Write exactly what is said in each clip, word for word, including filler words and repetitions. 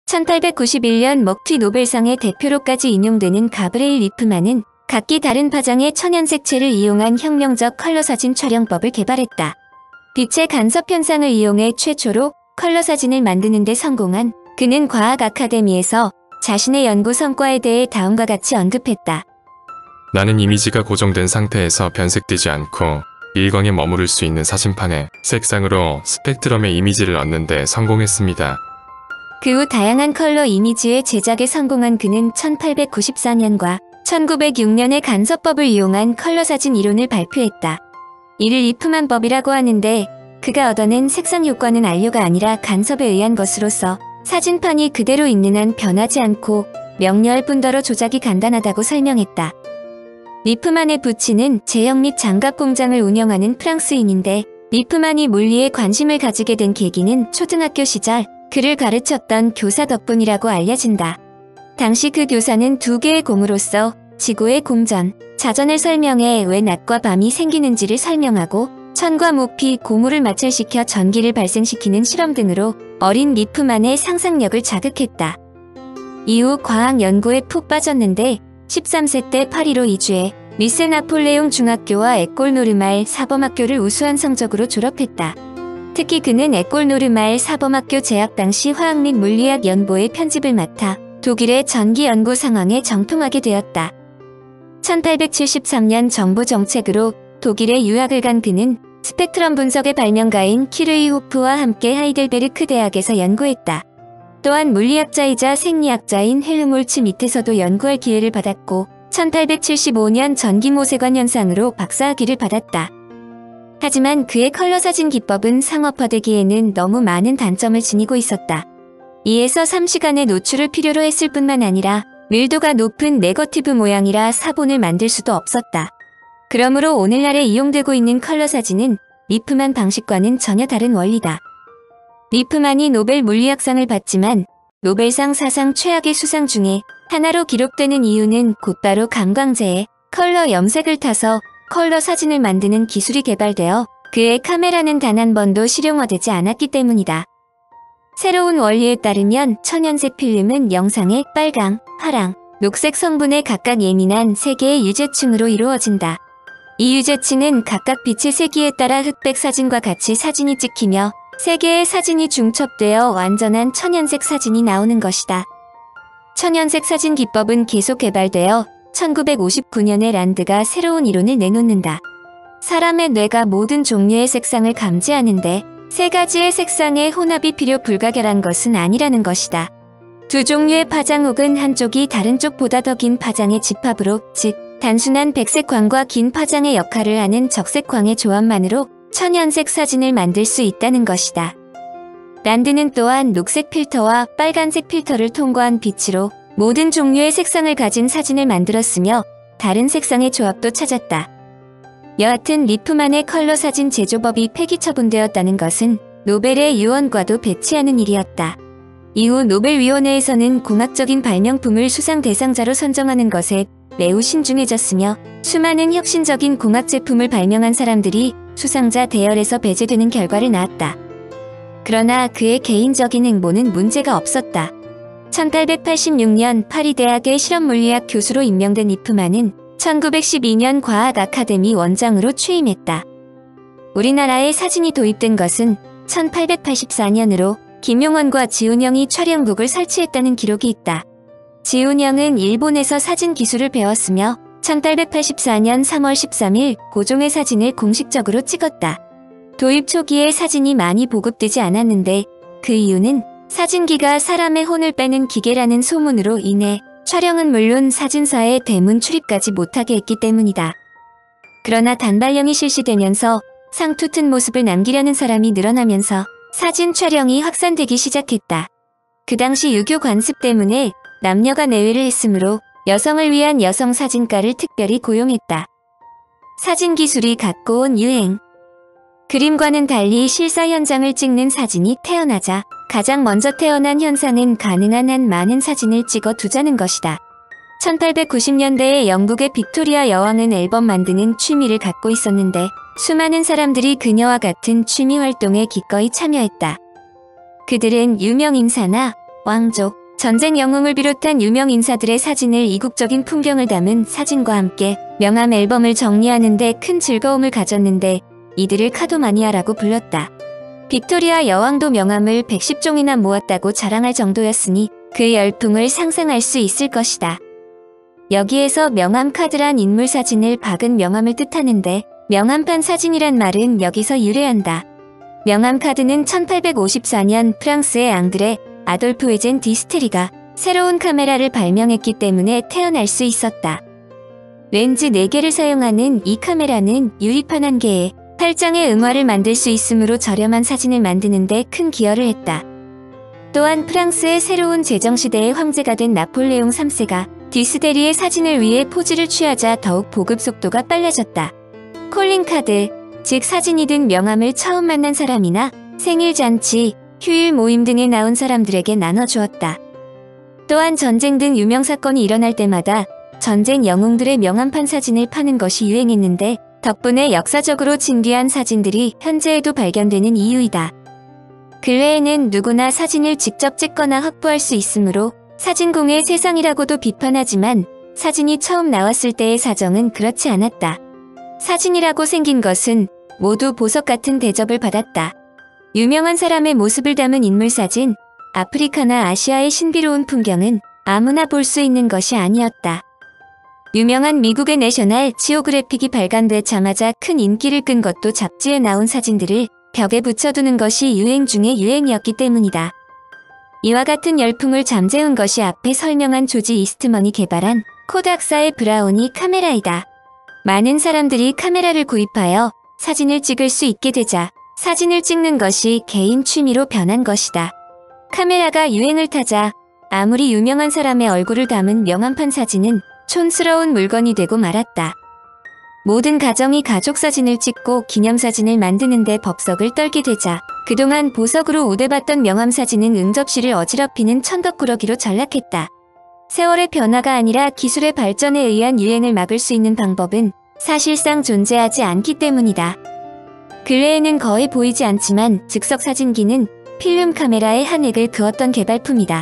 천팔백구십일 년 먹튀 노벨상의 대표로까지 인용되는 가브레일 리프만은 각기 다른 파장의 천연색채를 이용한 혁명적 컬러 사진 촬영법을 개발했다. 빛의 간섭 현상을 이용해 최초로 컬러 사진을 만드는 데 성공한 그는 과학 아카데미에서 자신의 연구 성과에 대해 다음과 같이 언급했다. 나는 이미지가 고정된 상태에서 변색되지 않고 일광에 머무를 수 있는 사진판에 색상으로 스펙트럼의 이미지를 얻는 데 성공했습니다. 그 후 다양한 컬러 이미지의 제작에 성공한 그는 천팔백구십사 년과 천구백육 년에 간섭법을 이용한 컬러 사진 이론을 발표했다. 이를 리프만 법이라고 하는데 그가 얻어낸 색상 효과는 안료가 아니라 간섭에 의한 것으로서 사진판이 그대로 있는 한 변하지 않고 명료할 뿐더러 조작이 간단하다고 설명했다. 리프만의 부친은 제형 및 장갑 공장을 운영하는 프랑스인인데 리프만이 물리에 관심을 가지게 된 계기는 초등학교 시절 그를 가르쳤던 교사 덕분이라고 알려진다. 당시 그 교사는 두 개의 공으로서 지구의 공전, 자전을 설명해 왜 낮과 밤이 생기는지를 설명하고 천과 무피, 고무를 마찰시켜 전기를 발생시키는 실험 등으로 어린 리프만의 상상력을 자극했다. 이후 과학 연구에 푹 빠졌는데 십삼 세 때 파리로 이주해 리세 나폴레옹 중학교와 에콜 노르말 사범학교를 우수한 성적으로 졸업했다. 특히 그는 에콜 노르말 사범학교 재학 당시 화학 및 물리학 연보의 편집을 맡아 독일의 전기 연구 상황에 정통하게 되었다. 천팔백칠십삼 년 정부 정책으로 독일에 유학을 간 그는 스펙트럼 분석의 발명가인 키르이호프와 함께 하이델베르크 대학에서 연구했다. 또한 물리학자이자 생리학자인 헬무홀츠 밑에서도 연구할 기회를 받았고 천팔백칠십오 년 전기모세관 현상으로 박사학위를 받았다. 하지만 그의 컬러 사진 기법은 상업화되기에는 너무 많은 단점을 지니고 있었다. 이에서 삼 시간의 노출을 필요로 했을 뿐만 아니라 밀도가 높은 네거티브 모양이라 사본을 만들 수도 없었다. 그러므로 오늘날에 이용되고 있는 컬러 사진은 리프만 방식과는 전혀 다른 원리다. 리프만이 노벨 물리학상을 받지만 노벨상 사상 최악의 수상 중에 하나로 기록되는 이유는 곧바로 감광제에 컬러 염색을 타서 컬러 사진을 만드는 기술이 개발되어 그의 카메라는 단 한 번도 실용화되지 않았기 때문이다. 새로운 원리에 따르면 천연색 필름은 영상의 빨강, 파랑, 녹색 성분에 각각 예민한 세 개의 유제층으로 이루어진다. 이 유제층은 각각 빛의 세기에 따라 흑백 사진과 같이 사진이 찍히며 세 개의 사진이 중첩되어 완전한 천연색 사진이 나오는 것이다. 천연색 사진 기법은 계속 개발되어 천구백오십구 년에 란드가 새로운 이론을 내놓는다. 사람의 뇌가 모든 종류의 색상을 감지하는데 세 가지의 색상의 혼합이 필요 불가결한 것은 아니라는 것이다. 두 종류의 파장 혹은 한쪽이 다른 쪽보다 더 긴 파장의 집합으로, 즉 단순한 백색광과 긴 파장의 역할을 하는 적색광의 조합만으로 천연색 사진을 만들 수 있다는 것이다. 란드는 또한 녹색 필터와 빨간색 필터를 통과한 빛으로 모든 종류의 색상을 가진 사진을 만들었으며 다른 색상의 조합도 찾았다. 여하튼 리프만의 컬러 사진 제조법이 폐기 처분되었다는 것은 노벨의 유언과도 배치하는 일이었다. 이후 노벨위원회에서는 공학적인 발명품을 수상 대상자로 선정하는 것에 매우 신중해졌으며 수많은 혁신적인 공학 제품을 발명한 사람들이 수상자 대열에서 배제되는 결과를 낳았다. 그러나 그의 개인적인 행보는 문제가 없었다. 천팔백팔십육 년 파리대학의 실험물리학 교수로 임명된 리프만은 천구백십이 년 과학 아카데미 원장으로 취임했다. 우리나라에 사진이 도입된 것은 천팔백팔십사 년으로 김용원과 지훈영이 촬영국을 설치했다는 기록이 있다. 지훈영은 일본에서 사진 기술을 배웠으며 천팔백팔십사 년 삼월 십삼일 고종의 사진을 공식적으로 찍었다. 도입 초기에 사진이 많이 보급되지 않았는데 그 이유는 사진기가 사람의 혼을 빼는 기계라는 소문으로 인해 촬영은 물론 사진사의 대문 출입까지 못하게 했기 때문이다. 그러나 단발령이 실시되면서 상투 튼 모습을 남기려는 사람이 늘어나면서 사진 촬영이 확산되기 시작했다. 그 당시 유교 관습 때문에 남녀가 내외를 했으므로 여성을 위한 여성 사진가를 특별히 고용했다. 사진 기술이 갖고 온 유행. 그림과는 달리 실사 현장을 찍는 사진이 태어나자 가장 먼저 태어난 현상은 가능한 한 많은 사진을 찍어 두자는 것이다. 천팔백구십 년대에 영국의 빅토리아 여왕은 앨범 만드는 취미를 갖고 있었는데 수많은 사람들이 그녀와 같은 취미 활동에 기꺼이 참여했다. 그들은 유명 인사나 왕족, 전쟁 영웅을 비롯한 유명 인사들의 사진을 이국적인 풍경을 담은 사진과 함께 명함 앨범을 정리하는 데 큰 즐거움을 가졌는데 이들을 카도마니아라고 불렀다. 빅토리아 여왕도 명함을 백십 종이나 모았다고 자랑할 정도였으니 그 열풍을 상상할 수 있을 것이다. 여기에서 명함 카드란 인물 사진을 박은 명함을 뜻하는데 명함판 사진이란 말은 여기서 유래한다. 명함 카드는 천팔백오십사 년 프랑스의 앙드레 아돌프 에젠 디스테리가 새로운 카메라를 발명했기 때문에 태어날 수 있었다. 렌즈 네 개를 사용하는 이 카메라는 유리판 한 개에 팔 장의 응화를 만들 수 있으므로 저렴한 사진을 만드는 데 큰 기여를 했다. 또한 프랑스의 새로운 제정시대의 황제가 된 나폴레옹 삼 세가 디스데리의 사진을 위해 포즈를 취하자 더욱 보급 속도가 빨라졌다. 콜링카드, 즉 사진이 든 명함을 처음 만난 사람이나 생일잔치, 휴일 모임 등에 나온 사람들에게 나눠주었다. 또한 전쟁 등 유명 사건이 일어날 때마다 전쟁 영웅들의 명함판 사진을 파는 것이 유행했는데 덕분에 역사적으로 진귀한 사진들이 현재에도 발견되는 이유이다. 근래에는 누구나 사진을 직접 찍거나 확보할 수 있으므로 사진공의 세상이라고도 비판하지만 사진이 처음 나왔을 때의 사정은 그렇지 않았다. 사진이라고 생긴 것은 모두 보석 같은 대접을 받았다. 유명한 사람의 모습을 담은 인물사진, 아프리카나 아시아의 신비로운 풍경은 아무나 볼 수 있는 것이 아니었다. 유명한 미국의 내셔널 지오그래픽이 발간되자마자 큰 인기를 끈 것도 잡지에 나온 사진들을 벽에 붙여두는 것이 유행 중의 유행이었기 때문이다. 이와 같은 열풍을 잠재운 것이 앞에 설명한 조지 이스트먼이 개발한 코닥사의 브라우니 카메라이다. 많은 사람들이 카메라를 구입하여 사진을 찍을 수 있게 되자 사진을 찍는 것이 개인 취미로 변한 것이다. 카메라가 유행을 타자 아무리 유명한 사람의 얼굴을 담은 명함판 사진은 촌스러운 물건이 되고 말았다. 모든 가정이 가족사진을 찍고 기념사진을 만드는데 법석을 떨게 되자 그동안 보석으로 우대받던 명함사진은 응접시를 어지럽히는 천덕꾸러기로 전락했다. 세월의 변화가 아니라 기술의 발전에 의한 유행을 막을 수 있는 방법은 사실상 존재하지 않기 때문이다. 근래에는 거의 보이지 않지만 즉석사진기는 필름 카메라의 한 획을 그었던 개발품이다.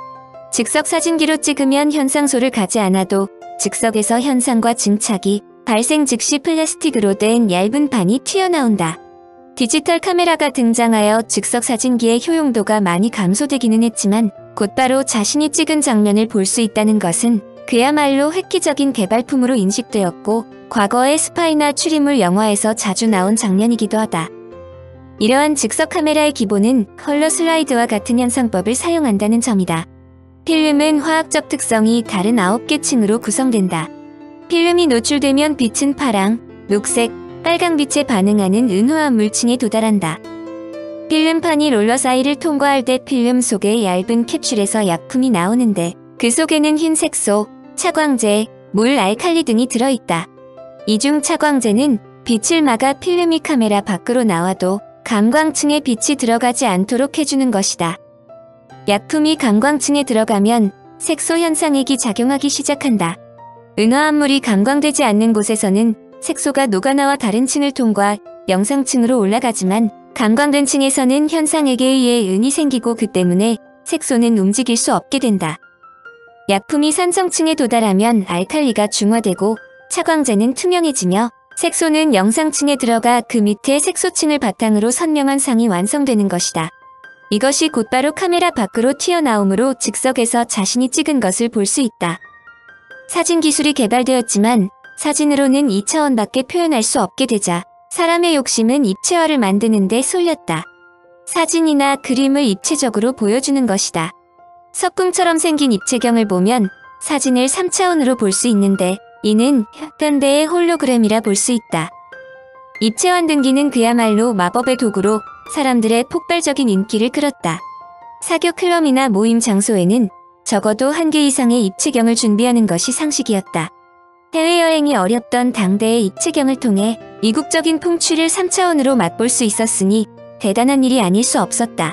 즉석사진기로 찍으면 현상소를 가지 않아도 즉석에서 현상과 증착이 발생 즉시 플라스틱으로 된 얇은 판이 튀어나온다. 디지털 카메라가 등장하여 즉석사진기의 효용도가 많이 감소되기는 했지만 곧바로 자신이 찍은 장면을 볼 수 있다는 것은 그야말로 획기적인 개발품으로 인식되었고 과거의 스파이나 추리물 영화에서 자주 나온 장면이기도 하다. 이러한 즉석 카메라의 기본은 컬러 슬라이드와 같은 현상법을 사용한다는 점이다. 필름은 화학적 특성이 다른 아홉 개 층으로 구성된다. 필름이 노출되면 빛은 파랑, 녹색, 빨강빛에 반응하는 은호한 물층에 도달한다. 필름판이 롤러 사이를 통과할 때 필름 속의 얇은 캡슐에서 약품이 나오는데 그 속에는 흰 색소, 차광제, 물, 알칼리 등이 들어있다. 이 중 차광제는 빛을 막아 필름이 카메라 밖으로 나와도 감광층에 빛이 들어가지 않도록 해주는 것이다. 약품이 감광층에 들어가면 색소 현상액이 작용하기 시작한다. 은화합물이 감광되지 않는 곳에서는 색소가 녹아나와 다른 층을 통과 영상층으로 올라가지만 감광된 층에서는 현상액에 의해 은이 생기고 그 때문에 색소는 움직일 수 없게 된다. 약품이 산성층에 도달하면 알칼리가 중화되고 차광제는 투명해지며 색소는 영상층에 들어가 그 밑에 색소층을 바탕으로 선명한 상이 완성되는 것이다. 이것이 곧바로 카메라 밖으로 튀어나오므로 즉석에서 자신이 찍은 것을 볼 수 있다. 사진 기술이 개발되었지만 사진으로는 이 차원밖에 표현할 수 없게 되자 사람의 욕심은 입체화를 만드는 데 쏠렸다. 사진이나 그림을 입체적으로 보여주는 것이다. 석궁처럼 생긴 입체경을 보면 사진을 삼 차원으로 볼 수 있는데 이는 현대의 홀로그램이라 볼 수 있다. 입체환 등기는 그야말로 마법의 도구로 사람들의 폭발적인 인기를 끌었다. 사교 클럽이나 모임 장소에는 적어도 한 개 이상의 입체경을 준비하는 것이 상식이었다. 해외여행이 어렵던 당대의 입체경을 통해 이국적인 풍취를 삼 차원으로 맛볼 수 있었으니 대단한 일이 아닐 수 없었다.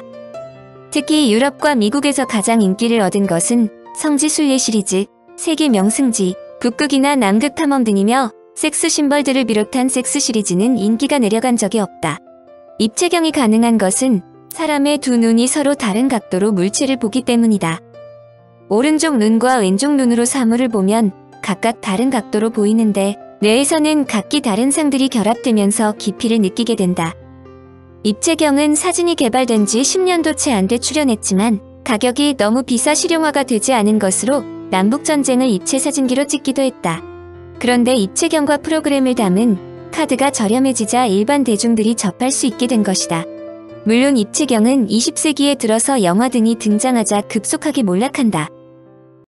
특히 유럽과 미국에서 가장 인기를 얻은 것은 성지순례 시리즈, 세계 명승지, 북극이나 남극 탐험 등이며 섹스 심벌들을 비롯한 섹스 시리즈는 인기가 내려간 적이 없다. 입체경이 가능한 것은 사람의 두 눈이 서로 다른 각도로 물체를 보기 때문이다. 오른쪽 눈과 왼쪽 눈으로 사물을 보면 각각 다른 각도로 보이는데 뇌에서는 각기 다른 상들이 결합되면서 깊이를 느끼게 된다. 입체경은 사진이 개발된 지 십 년도 채 안 돼 출연했지만 가격이 너무 비싸 실용화가 되지 않은 것으로 남북전쟁을 입체 사진기로 찍기도 했다. 그런데 입체경과 프로그램을 담은 카드가 저렴해지자 일반 대중들이 접할 수 있게 된 것이다. 물론 입체경은 이십 세기에 들어서 영화 등이 등장하자 급속하게 몰락한다.